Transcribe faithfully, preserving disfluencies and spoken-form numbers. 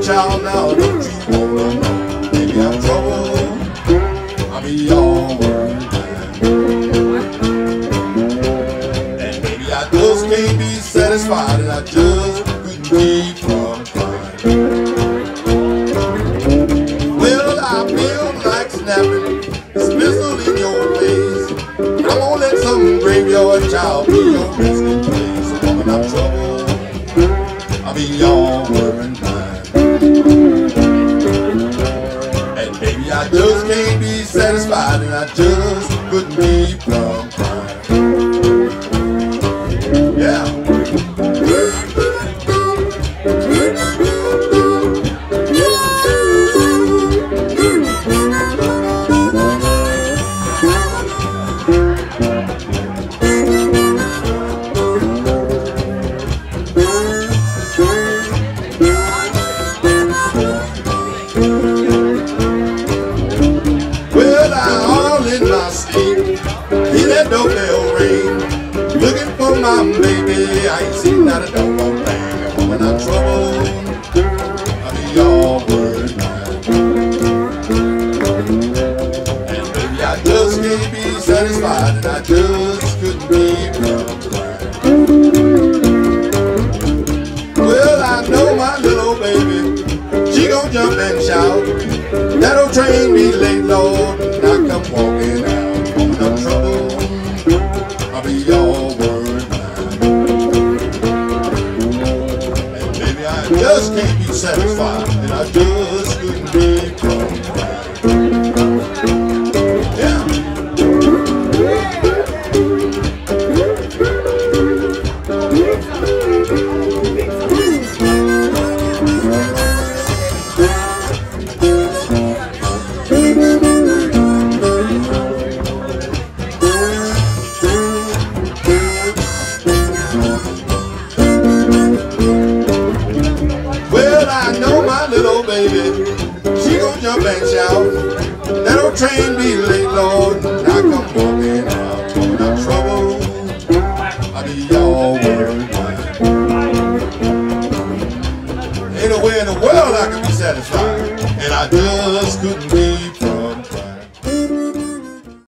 child, now don't you wanna know? Baby, I'm trouble, I'll be your word man. And baby, I just can't be satisfied, and I just couldn't keep from crying. Well, I feel like snapping this pistol in your face. I'm gonna let some graveyard child be your resting place. So woman, I'm trouble, I'll be your word man. And baby, I just can't be satisfied, and I just couldn't keep from crying. Yeah. Well, I all in my sleep, hear that doorbell ring, looking for my baby. I ain't seen not a doggone thing. Woman, I'm trouble, I'll be your word man. And baby, I just can't be satisfied, and I just couldn't be from crying. Well, I know my little baby, she gon' jump and shout. That old train be late, Lord, and I come walking out. Woman, I'm trouble, I'll be your word man. And baby, I just can't be satisfied, and I just couldn't be from crying. Yeah. Well, I know my little baby, she gon' jump and shout. That old train be late, Lord, and I come walking out. Woman, I'm trouble, I'll be your word man. Ain't no way in the world I can be satisfied, and I just couldn't be